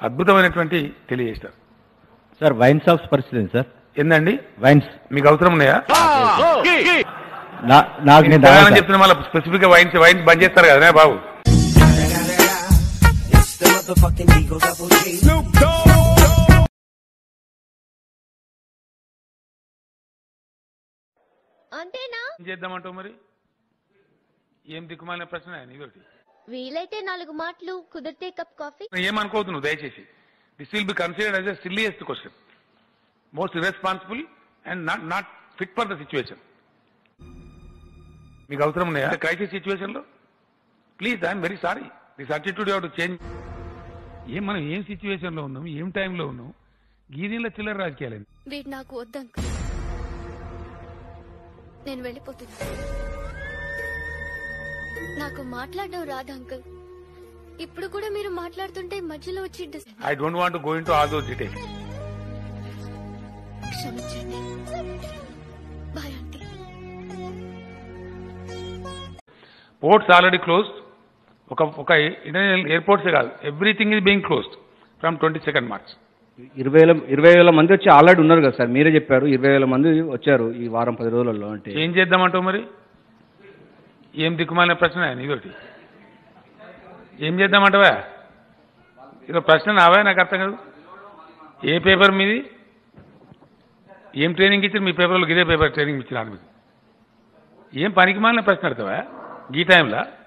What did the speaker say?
అద్భుతమైనటువంటి తెలియజేస్తారు. Sir wine shops పరిస్థితి ఏంటి సార్? ఏందండి వైన్స్ మీకు అవసరం ఉన్నాయా? నాకు నేను తాగాను చెప్తున్నా, మళ్ళీ స్పెసిఫిక్ గా వైన్స్ బంద్ చేస్తారు కదా బాబు. అంతేనా? ఏం చేద్దామంటావు మరి? ఏం దిక్కుమాలిన ప్రశ్న ఇదొకటి. వీలైతే 4 మాటలు, కుదిరితే కప్ కాఫీ. ఏమనుకోవద్దు నువ్వు దయచేసి. This will be considered as the silliest question, most irresponsible and not fit for the situation. మీకు అవసరం ఉన్నాయా క్రైసిస్ సిచ్యువేషన్ లో? Please, I'm very sorry. This attitude you have to change. మనం ఏం సిచ్యువేషన్ లో ఉన్నాం, ఏం టైంలో ఉన్నాం, గీదీల చిల్లర రాజకీయాలండి. వీడు నాకు వద్దంకుల్, నేను వెళ్ళిపోతున్నా. నాకు మాట్లాడడం రాదు అంకుల్. ఇప్పుడు కూడా మీరు మాట్లాడుతుంటే మధ్యలో వచ్చి I don't want to go into all those details. క్షమించండి. Bye aunty. Ports already closed. ఒక ఇంటర్నేషనల్ ఎయిర్పోర్ట్సే కాదు, everything is being closed from 22 March. 20,000 మంది వచ్చి ఆల్రెడీ ఉన్నారు కదా సార్, మీరే చెప్పారు 20,000 మంది వచ్చారు ఈ వారం 10 రోజులలో. అంటే ఏం చేద్దామంటావు మరి? ఏం దిక్కుమాలిన ప్రశ్న ఇదొకటి. ఏం చేద్దామంటావా? ఇదో ప్రశ్న నావా? నాకు అర్థం కాదు. ఏ పేపర్ మీది? ఏం ట్రైనింగ్ ఇచ్చారు మీ పేపర్లో? ఇదే పేపర్ ట్రైనింగ్ ఇచ్చినారు మీకు? ఏం పనికి మాలిన ప్రశ్న అడతావా ఈ టైంలో?